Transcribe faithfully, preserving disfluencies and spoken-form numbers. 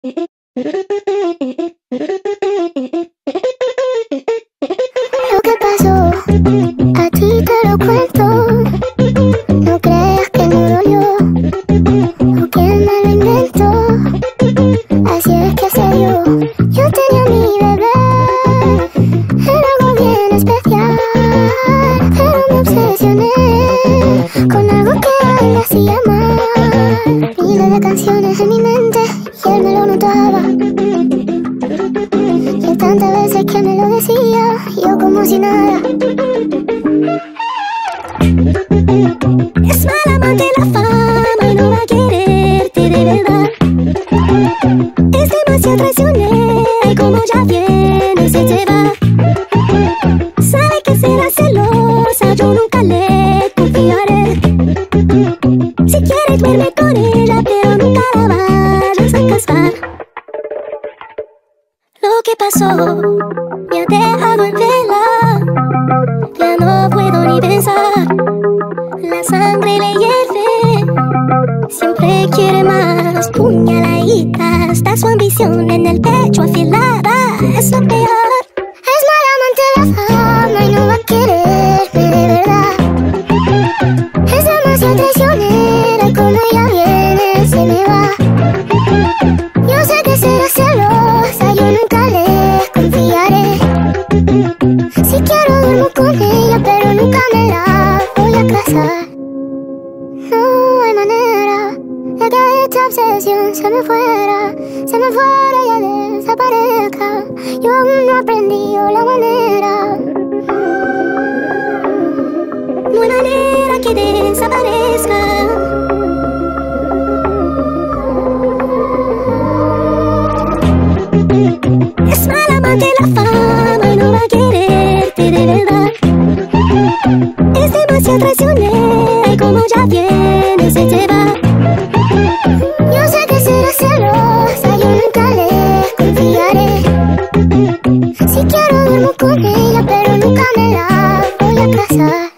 Lo que pasó, a ti te lo cuento. No creas que no dolió, o que me lo inventó. Así es que se dio. Yo tenía a mi bebé, era algo bien especial, pero me obsesioné con algo que a él le hacía mal. Miles de canciones en mi mente y él me lo notaba. Y él tantas veces que me lo decía, yo como si nada. Es mala amante la fama y no va a quererte de verdad. Es demasiado traicionera y como ya viene se te va. Sabe que será celosa, yo nunca le confiaré. Si quieres duerme con ella, pero nunca la vayas a casar. Lo que pasó me ha dejado en vela, ya no puedo ni pensar. La sangre le hierve, siempre quiere más. Puñaladita, está su ambición en el pecho afilada. Es lo peor. Es mala amante la fama y no va a quererme de verdad. Es demasiado traicionera y como ella viene se me va. Yo sé que será celosa, yo nunca le confiaré. Si quiero duermo con ella, pero nunca me la voy a casar. No hay manera de que esta obsesión se me fuera, se me fuera y ya desaparezca. Yo aún no he aprendido la manera. No hay manera que desaparezca. Es mala amante la fama y no va a quererte de verdad. Es demasiado traicionera y como ya viene se te va. Yo sé que será celosa, yo nunca le confiaré. Si quiero duermo con ella, pero nunca me la voy a casar.